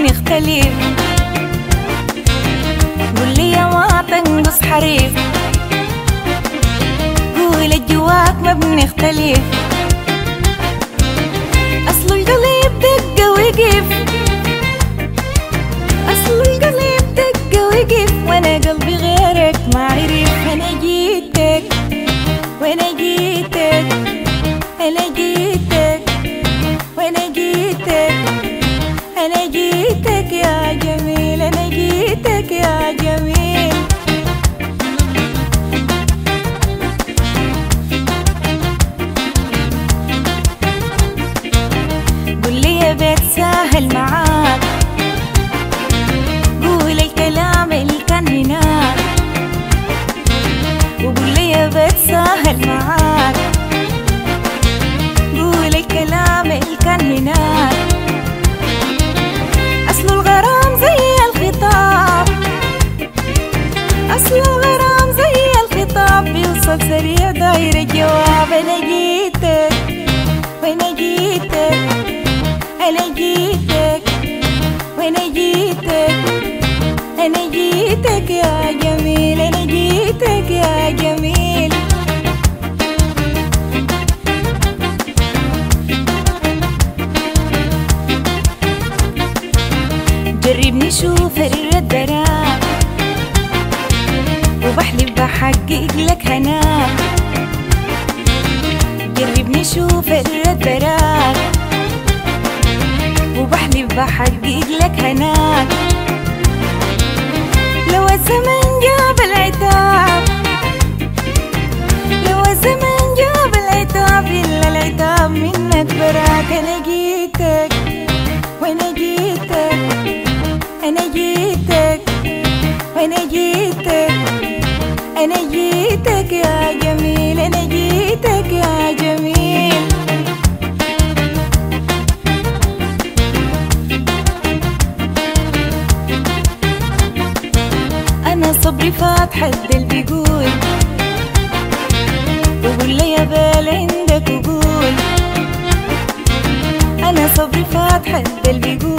بنختلف، قولي يا ما تنقص حريف، قول الجواك ما بنختلف، أصل القلب دق وقف، أصل القلب دق وقف، وأنا قلبي غيرك ما عرف. أنا جيتك وأنا جيتك، أنا جيتك وأنا جيتك، أنا جيتك يا جميل، أنا جيتك يا جميل. قولي يا بيت ساهل معاك، قول الكلام اللي كان هناك، وقولي يا بيت ساهل معاك، قول الكلام اللي كان هناك. أصل الغرام زي الخطاب، أصل الغرام زي الخطاب، بيوصل سريع داير الجواب. أنا جيتك وأنا جيتك، أنا جيتك وأنا جيتك، أنا جيتك يا جميل، أنا جيتك يا جميل. جربني شوف الرد راك، وبحلف بحقق لك هناك. جربني شوف الرد راك، وبحلف بحقق لك هناك. لو الزمن جاب العتاب، لو الزمن جاب العتاب، إلا العتاب منك براك. أنا جيتك وأنا جيتك، أنا جيتك وأنا جيتك، أنا جيتك يا جميل، أنا جيتك يا جميل. أنا صبري فات حد اللي بيقول، وقول لي يا بال عندك وقول. أنا صبري فات حد اللي بيقول،